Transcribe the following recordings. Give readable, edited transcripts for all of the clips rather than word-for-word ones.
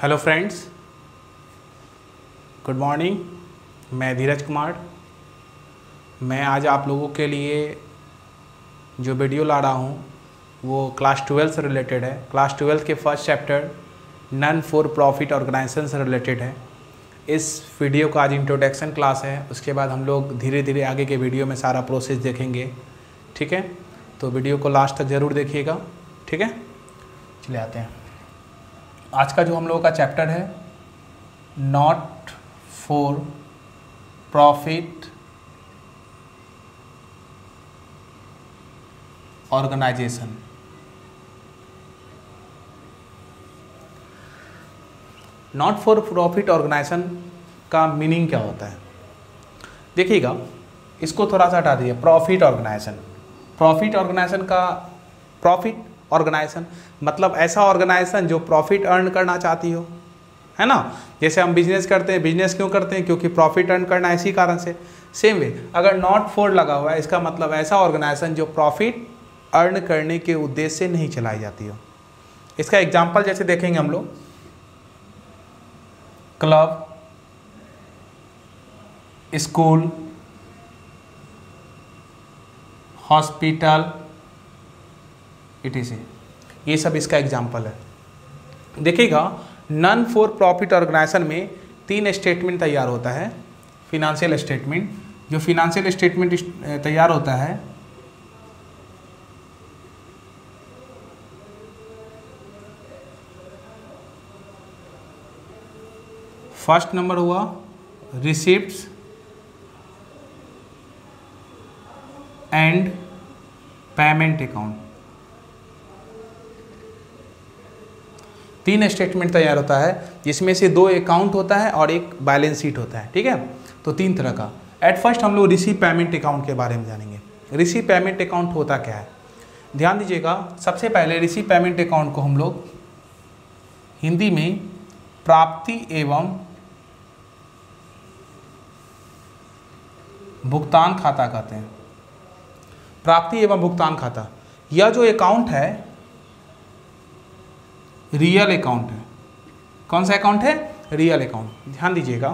Hello friends, good morning. मैं धीरज कुमार। मैं आज आप लोगों के लिए जो वीडियो ला रहा हूँ वो क्लास 12 से रिलेटेड है। क्लास 12 के first chapter non for profit organisation से रिलेटेड है। इस वीडियो का आज इंट्रोडक्शन क्लास है, उसके बाद हम लोग धीरे धीरे आगे के वीडियो में सारा प्रोसेस देखेंगे। ठीक है, तो वीडियो को लास्ट तक ज़रूर देखिएगा। ठीक है, चले आते हैं। आज का जो हम लोगों का चैप्टर है not for profit organisation. Not for profit organisation का मीनिंग क्या होता है? देखिएगा, इसको थोड़ा सा हटा दीजिए। प्रॉफिट ऑर्गेनाइजेशन, प्रॉफिट ऑर्गेनाइजेशन का प्रॉफिट ऑर्गेनाइजेशन मतलब ऐसा ऑर्गेनाइजेशन जो प्रॉफिट अर्न करना चाहती हो, है ना। जैसे हम बिजनेस करते हैं, बिजनेस क्यों करते हैं? क्योंकि प्रॉफिट अर्न करना है, इसी कारण से। सेम वे अगर नॉट फॉर लगा हुआ है, इसका मतलब ऐसा ऑर्गेनाइजेशन जो प्रॉफिट अर्न करने के उद्देश्य से नहीं चलाई जाती हो। इसका एग्जांपल जैसे देखेंगे हम लोग, क्लब, स्कूल, हॉस्पिटल, etc. ये सब इसका एग्जाम्पल है। देखिएगा, नॉन फॉर प्रॉफिट ऑर्गेनाइजेशन में 3 स्टेटमेंट तैयार होता है। फिनेंशियल स्टेटमेंट, जो फिनेंशियल स्टेटमेंट तैयार होता है फर्स्ट नंबर हुआ receipts and payment account. 3 statement तैयार होता है, जिसमें से 2 अकाउंट होता है और एक बैलेंस शीट होता है। ठीक है, तो 3 तरह का। एट फर्स्ट हम लोग रिसीव पेमेंट अकाउंट के बारे में जानेंगे। रिसीव पेमेंट अकाउंट होता क्या है, ध्यान दीजिएगा। सबसे पहले रिसीव पेमेंट अकाउंट को हम लोग हिंदी में प्राप्ति एवं भुगतान खाता कहते हैं। प्राप्ति एवं भुगतान खाता, यह जो अकाउंट है रियल अकाउंट है। कौन सा अकाउंट है? Real account. ध्यान दीजिएगा,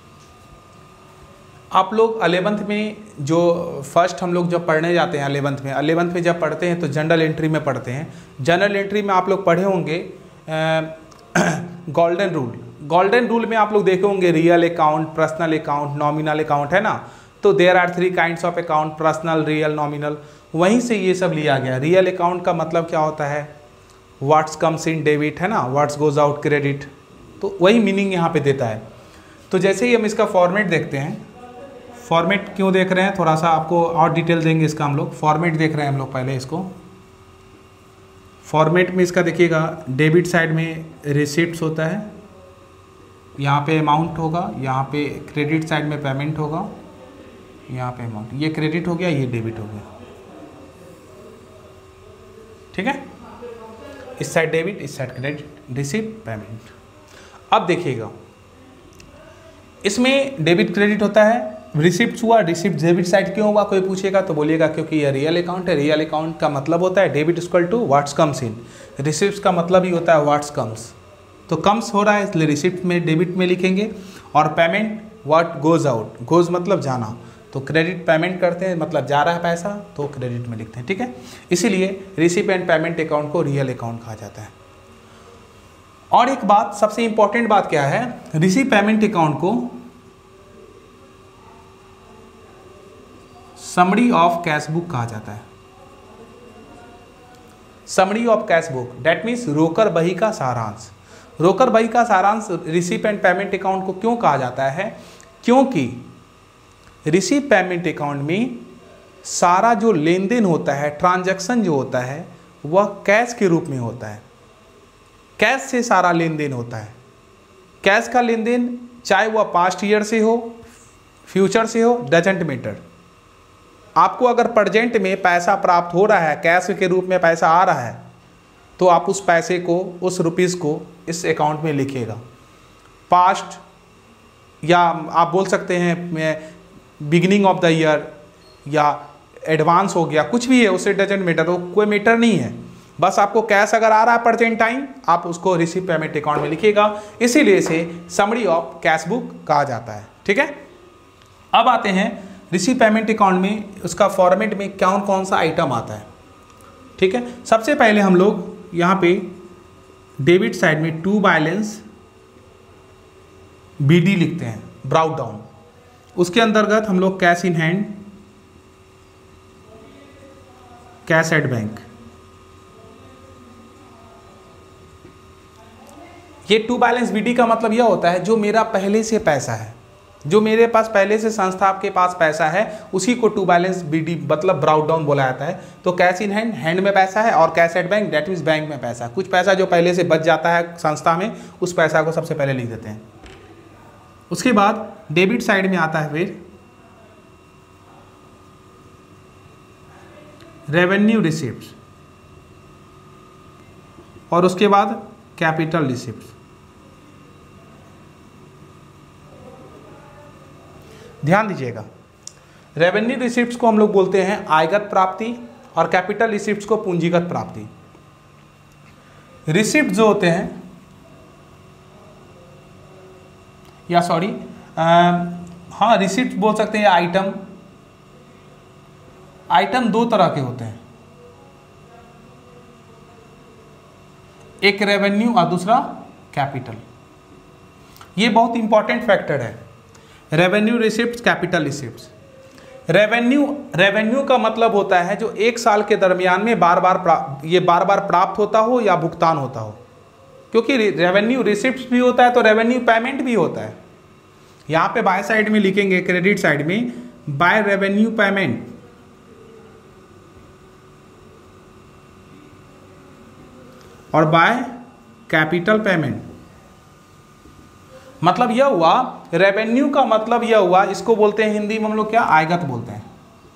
आप लोग 11th में जो फर्स्ट हम लोग जब पढ़ने जाते हैं 11th में जब पढ़ते हैं तो जनरल एंट्री में पढ़ते हैं। जनरल एंट्री में आप लोग पढ़े होंगे गोल्डन रूल। गोल्डन रूल में आप लोग देखे होंगे real account, personal account, nominal account, है ना। तो there are 3 kinds of account, personal, real, nominal. वहीं से ये सब लिया गया। रियल अकाउंट का मतलब क्या होता है? व्हाट्स कम्स इन डेबिट, है ना, व्हाट्स गोज आउट क्रेडिट। तो वही मीनिंग यहाँ पे देता है। तो जैसे ही हम इसका फॉर्मेट देखते हैं, फॉर्मेट क्यों देख रहे हैं, थोड़ा सा आपको और डिटेल देंगे इसका। हम लोग फॉर्मेट देख रहे हैं हम लोग पहले इसको। फॉर्मेट में इसका देखिएगा, डेबिट साइड में रिसिप्ट्स होता है, यहाँ पे अमाउंट होगा, यहाँ पे क्रेडिट साइड में पेमेंट होगा, यहाँ पे अमाउंट। ये क्रेडिट हो गया, ये डेबिट हो गया। ठीक है, इस साइड डेबिट, इस साइड क्रेडिट, रिसीप्ट, पेमेंट। अब देखिएगा, इसमें डेबिट क्रेडिट होता है, रिसिप्ट हुआ। रिसिप्ट डेबिट साइड क्यों हुआ, कोई पूछेगा तो बोलिएगा क्योंकि यह रियल अकाउंट है। रियल अकाउंट का मतलब होता है debit equal to what's comes in. Receipt का मतलब ही होता है व्हाट्स कम्स। तो कम्स हो रहा है इसलिए रिसिप्ट में डेबिट में लिखेंगे। और payment what goes out, goes मतलब जाना, तो क्रेडिट पेमेंट करते हैं मतलब जा रहा है पैसा, तो क्रेडिट में लिखते हैं। ठीक है, इसीलिए रिसीव एंड पेमेंट अकाउंट को रियल अकाउंट कहा जाता है। और एक बात, सबसे इंपॉर्टेंट बात क्या है, रिसीव पेमेंट अकाउंट को समरी ऑफ कैश बुक कहा जाता है। Summary of cash book, that means रोकर बही का सारांश। रोकर बही का सारांश रिसीव एंड पेमेंट अकाउंट को क्यों कहा जाता है? क्योंकि रिसीव पेमेंट अकाउंट में सारा जो लेन देन होता है, ट्रांजैक्शन जो होता है, वह कैश के रूप में होता है। कैश से सारा लेन देन होता है। कैश का लेन देन चाहे वह पास्ट ईयर से हो, फ्यूचर से हो, डजेंट मैटर। आपको अगर प्रेजेंट में पैसा प्राप्त हो रहा है, कैश के रूप में पैसा आ रहा है, तो आप उस पैसे को, उस रुपीज़ को इस अकाउंट में लिखिएगा। पास्ट, या आप बोल सकते हैं बिगिनिंग ऑफ द ईयर, या एडवांस हो गया, कुछ भी है, उससे डजेंट मैटर, वो कोई मैटर नहीं है। बस आपको कैश अगर आ रहा है प्रेजेंट टाइम, आप उसको रिसीव पेमेंट अकाउंट में लिखिएगा, इसीलिए इसे समरी ऑफ कैश बुक कहा जाता है। ठीक है, अब आते हैं रिसीव पेमेंट अकाउंट में उसका फॉर्मेट में कौन कौन सा आइटम आता है। ठीक है, सबसे पहले हम लोग यहाँ पे डेबिट साइड में टू बैलेंस BD लिखते हैं, ब्राउट डाउन। उसके अंतर्गत हम लोग cash in hand, cash at bank, ये टू बैलेंस BD का मतलब यह होता है जो मेरा पहले से पैसा है, जो मेरे पास पहले से संस्था के पास पैसा है उसी को टू बैलेंस BD मतलब ब्राउट डाउन बोला जाता है। तो कैश इन हैंड, हैंड में पैसा है, और cash at bank that means bank में पैसा, कुछ पैसा जो पहले से बच जाता है संस्था में, उस पैसा को सबसे पहले लिख देते हैं। उसके बाद डेबिट साइड में आता है फिर रेवेन्यू रिसिप्ट्स, और उसके बाद कैपिटल रिसिप्ट्स। ध्यान दीजिएगा, रेवेन्यू रिसिप्ट्स को हम लोग बोलते हैं आयगत प्राप्ति, और कैपिटल रिसिप्ट्स को पूंजीगत प्राप्ति। रिसिप्ट जो होते हैं, या सॉरी हाँ रिसिप्ट बोल सकते हैं, आइटम। आइटम दो तरह के होते हैं, एक रेवेन्यू और दूसरा कैपिटल। ये बहुत इंपॉर्टेंट फैक्टर है, revenue receipts, capital receipts. Revenue का मतलब होता है जो एक साल के दरमियान में बार बार प्राप्त होता हो या भुगतान होता हो, क्योंकि रेवेन्यू रिसिप्ट्स भी होता है तो रेवेन्यू पेमेंट भी होता है। यहाँ पे बाय साइड में लिखेंगे, क्रेडिट साइड में बाय रेवेन्यू पेमेंट, और बाय कैपिटल पेमेंट। मतलब यह हुआ, रेवेन्यू का मतलब यह हुआ, इसको बोलते हैं हिंदी में हम लोग क्या, आयगत बोलते हैं।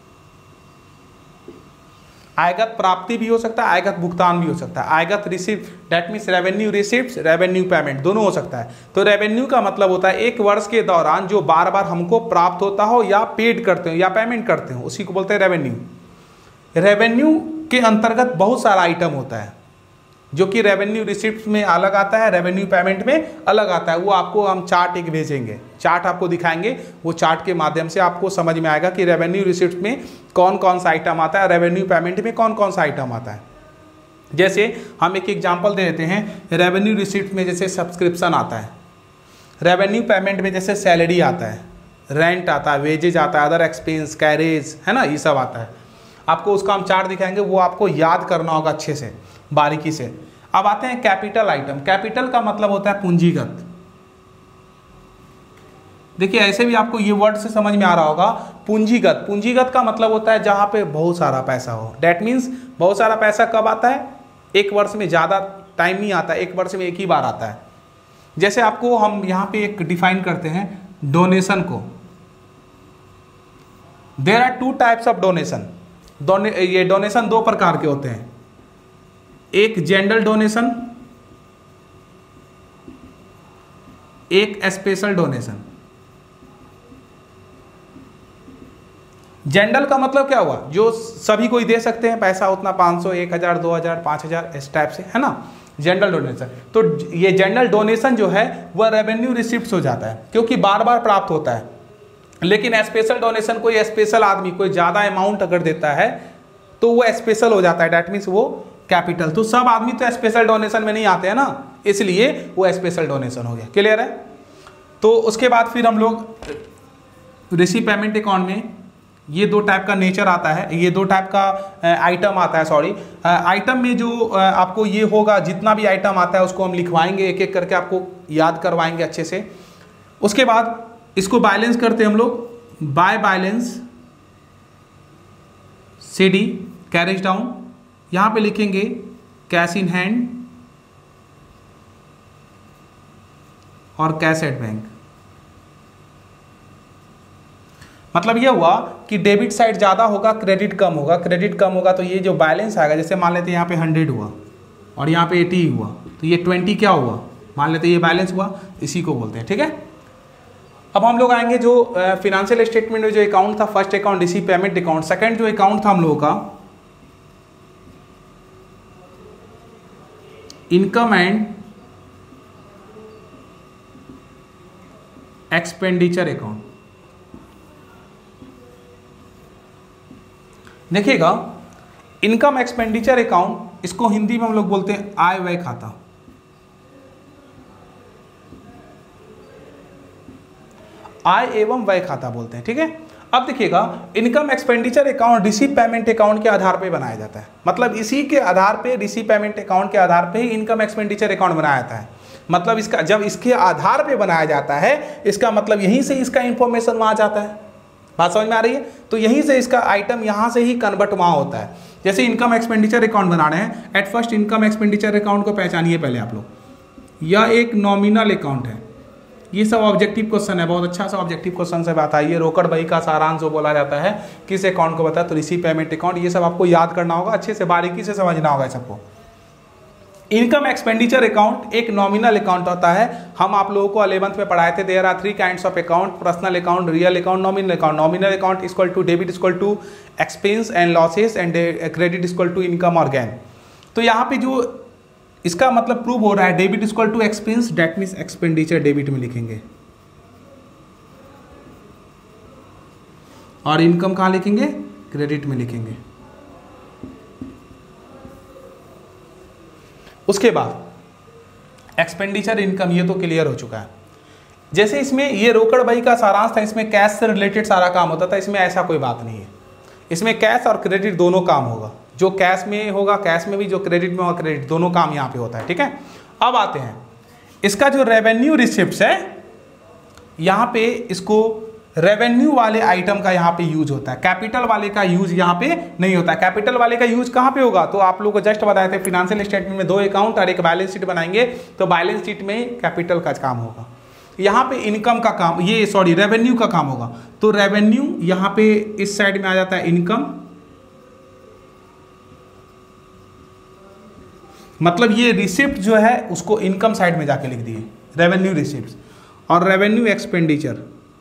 आयगत प्राप्ति भी हो सकता है, आयगत भुगतान भी हो सकता है। आयगत receipt that means revenue receipts, revenue payment, दोनों हो सकता है। तो रेवेन्यू का मतलब होता है एक वर्ष के दौरान जो बार बार हमको प्राप्त होता हो या पेड करते हो या पेमेंट करते हो, उसी को बोलते हैं रेवेन्यू। रेवेन्यू के अंतर्गत बहुत सारा आइटम होता है जो कि रेवेन्यू रिसिप्ट में अलग आता है, रेवेन्यू पेमेंट में अलग आता है। वो आपको हम चार्ट एक भेजेंगे, चार्ट आपको दिखाएंगे, वो चार्ट के माध्यम से आपको समझ में आएगा कि रेवेन्यू रिसिप्ट में कौन कौन सा आइटम आता है, रेवेन्यू पेमेंट में कौन कौन सा आइटम आता है। जैसे हम एक एग्जांपल दे देते हैं, रेवेन्यू रिसिप्ट में जैसे सब्सक्रिप्शन आता है, रेवेन्यू पेमेंट में जैसे सैलरी आता है, रेंट आता है, वेजेज आता है, अदर एक्सपेंस, कैरेज, है ना, ये सब आता है। आपको उसका हम चार्ट दिखाएंगे, वो आपको याद करना होगा अच्छे से, बारीकी से। अब आते हैं कैपिटल आइटम। कैपिटल का मतलब होता है पूंजीगत। देखिए ऐसे भी आपको ये वर्ड से समझ में आ रहा होगा, पूंजीगत। पूंजीगत का मतलब होता है जहां पे बहुत सारा पैसा हो। डेट मीन्स बहुत सारा पैसा कब आता है, एक वर्ष में, ज़्यादा टाइम नहीं आता, एक वर्ष में एक ही बार आता है। जैसे आपको हम यहाँ पे एक डिफाइन करते हैं डोनेशन को। There are two types of donation. ये डोनेशन दो प्रकार के होते हैं, एक जनरल डोनेशन, एक स्पेशल डोनेशन। जनरल का मतलब क्या हुआ, जो सभी को ही दे सकते हैं पैसा, उतना 500, 1000, 2000, 5000 इस टाइप से, है ना, जनरल डोनेशन। तो ये जनरल डोनेशन जो है वह रेवेन्यू रिसिप्ट्स हो जाता है, क्योंकि बार बार प्राप्त होता है। लेकिन स्पेशल डोनेशन कोई स्पेशल आदमी कोई ज़्यादा अमाउंट अगर देता है तो वो स्पेशल हो जाता है, डैट मीन्स वो कैपिटल। तो सब आदमी तो स्पेशल डोनेशन में नहीं आते हैं ना, इसलिए वो स्पेशल डोनेशन हो गया। क्लियर है। तो उसके बाद फिर हम लोग रिसीव पेमेंट अकाउंट में ये दो टाइप का नेचर आता है, ये दो टाइप का आइटम आता है। सॉरी, आइटम में जो आपको ये होगा, जितना भी आइटम आता है उसको हम लिखवाएंगे, एक एक करके आपको याद करवाएंगे अच्छे से। उसके बाद इसको बैलेंस करते हैं हम लोग, by balance CD carried down. यहाँ पे लिखेंगे कैश इन हैंड और कैश एट बैंक। मतलब यह हुआ कि डेबिट साइड ज़्यादा होगा, क्रेडिट कम होगा। क्रेडिट कम होगा तो ये जो बैलेंस आएगा, जैसे मान लेते हैं यहाँ पे 100 हुआ और यहाँ पे 80 हुआ, तो ये 20 क्या हुआ, मान लेते हैं ये बैलेंस हुआ, इसी को बोलते हैं। ठीक है। अब हम लोग आएंगे जो फिनेंशियल स्टेटमेंट में जो अकाउंट था, first account receive payment account. Second जो अकाउंट था हम लोगों का इनकम एंड एक्सपेंडिचर अकाउंट। देखिएगा, इनकम एक्सपेंडिचर अकाउंट, इसको हिंदी में हम लोग बोलते हैं आय व्यय खाता। आय एवं व्यय खाता बोलते हैं, ठीक है। अब देखिएगा, income expenditure account receive payment account के आधार पे बनाया जाता है। मतलब इसी के आधार पे, रिसीव पेमेंट अकाउंट के आधार पे ही इनकम एक्सपेंडिचर अकाउंट बनाया जाता है। मतलब इसका जब इसके आधार पे बनाया जाता है, इसका मतलब यहीं से इसका इंफॉर्मेशन वहाँ जाता है। बात समझ में आ रही है? तो यहीं से इसका आइटम यहाँ से ही कन्वर्ट वहाँ होता है। जैसे इनकम एक्सपेंडिचर अकाउंट बना रहे हैं, at first income expenditure account को पहचानिए पहले आप लोग। यह एक नॉमिनल अकाउंट है। ये सब ऑब्जेक्टिव क्वेश्चन है, बहुत अच्छा सा ऑब्जेक्टिव क्वेश्चन से बात आई है। रोकड़ बही का सारांश जो बोला जाता है किस अकाउंट को बताया, तो रिसीव पेमेंट अकाउंट। ये सब आपको याद करना होगा, अच्छे से बारीकी से समझना होगा सबको। इनकम एक्सपेंडिचर अकाउंट एक नॉमिनल अकाउंट होता है। हम आप लोगों को 11th में पढ़ाए थे, there are 3 kinds of account, personal account, real account, nominal account. Nominal account equal to debit equal to expense and losses and credit equal to income और गेन। तो यहाँ पे जो इसका मतलब प्रूव हो रहा है, debit equal to expense, that means expenditure debit में लिखेंगे, और इनकम कहाँ लिखेंगे, क्रेडिट में लिखेंगे। उसके बाद एक्सपेंडिचर इनकम, ये तो क्लियर हो चुका है। जैसे इसमें ये रोकड़ बही का सारांश था, इसमें कैश से रिलेटेड सारा काम होता था। इसमें ऐसा कोई बात नहीं है, इसमें कैश और क्रेडिट दोनों काम होगा। जो कैश में होगा कैश में भी, जो क्रेडिट में होगा क्रेडिट, दोनों काम यहाँ पे होता है, ठीक है। अब आते हैं, इसका जो रेवेन्यू रिसिप्ट्स है, यहाँ पे इसको रेवेन्यू वाले आइटम का यहाँ पे यूज होता है, कैपिटल वाले का यूज यहाँ पे नहीं होता है। कैपिटल वाले का यूज कहाँ पे होगा, तो आप लोगों को जस्ट बताए थे, फिनेंशियल स्टेटमेंट में 2 अकाउंट और एक बैलेंस शीट बनाएंगे, तो बैलेंस शीट में कैपिटल का काम होगा। यहाँ पे इनकम का काम, ये सॉरी रेवेन्यू का काम होगा। तो रेवेन्यू यहाँ पे इस साइड में आ जाता है इनकम, मतलब ये रिसिप्ट जो है उसको इनकम साइड में जाके लिख दिए, रेवेन्यू रिसिप्ट। और रेवेन्यू एक्सपेंडिचर,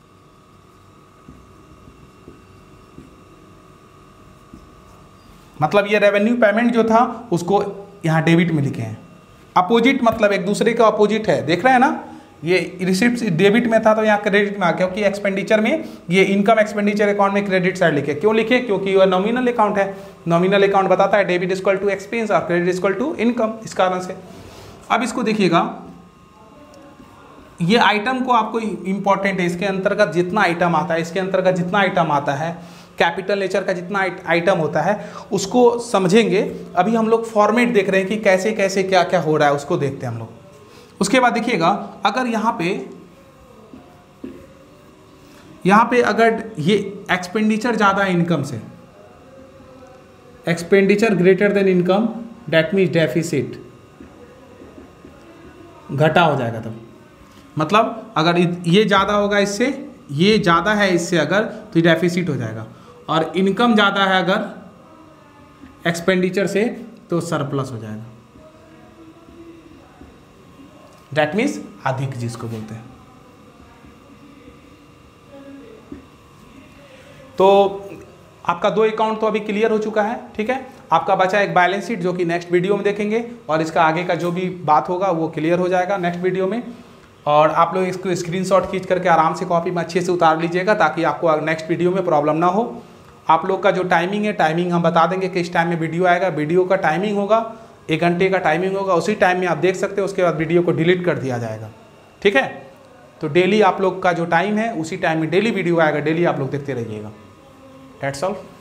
मतलब ये रेवेन्यू पेमेंट जो था उसको यहाँ डेबिट में लिखे हैं। अपोजिट मतलब एक दूसरे का अपोजिट है, देख रहे हैं ना। ये रिसिप्ट डेबिट में था तो यहाँ क्रेडिट में आ गया, क्योंकि एक्सपेंडिचर में ये इनकम एक्सपेंडिचर अकाउंट में क्रेडिट साइड लिखे। क्यों लिखे, क्योंकि ये नॉमिनल अकाउंट है। नॉमिनल अकाउंट बताता है डेबिट इक्वल टू एक्सपेंस और क्रेडिट इक्वल टू इनकम, इस कारण से। अब इसको देखिएगा, ये आइटम को आपको इंपॉर्टेंट है, इसके अंतर्गत जितना आइटम आता है, इसके अंतर्गत जितना आइटम आता है, कैपिटल नेचर का जितना आइटम होता है उसको समझेंगे। अभी हम लोग फॉर्मेट देख रहे हैं कि कैसे कैसे क्या क्या हो रहा है, उसको देखते हैं हम लोग। उसके बाद देखिएगा, अगर यहाँ पे अगर ये एक्सपेंडिचर ज़्यादा है इनकम से, expenditure greater than income, that means deficit, घटा हो जाएगा तब। मतलब अगर ये ज़्यादा होगा इससे, ये ज़्यादा है इससे अगर, तो डेफिसिट हो जाएगा। और इनकम ज़्यादा है अगर एक्सपेंडिचर से, तो सरप्लस हो जाएगा। डेट मीन्स अधिक, जिसको बोलते हैं। तो आपका 2 अकाउंट तो अभी क्लियर हो चुका है, ठीक है। आपका बचा एक बैलेंस शीट, जो कि नेक्स्ट वीडियो में देखेंगे, और इसका आगे का जो भी बात होगा वो क्लियर हो जाएगा नेक्स्ट वीडियो में। और आप लोग इसको स्क्रीनशॉट खींच करके आराम से कॉपी में अच्छे से उतार लीजिएगा, ताकि आपको नेक्स्ट वीडियो में प्रॉब्लम ना हो। आप लोग का जो टाइमिंग है, टाइमिंग हम बता देंगे किस टाइम में वीडियो आएगा। वीडियो का टाइमिंग होगा 1 घंटे का टाइमिंग होगा, उसी टाइम में आप देख सकते हो। उसके बाद वीडियो को डिलीट कर दिया जाएगा, ठीक है। तो डेली आप लोग का जो टाइम है, उसी टाइम में डेली वीडियो आएगा, डेली आप लोग देखते रहिएगा। That's all.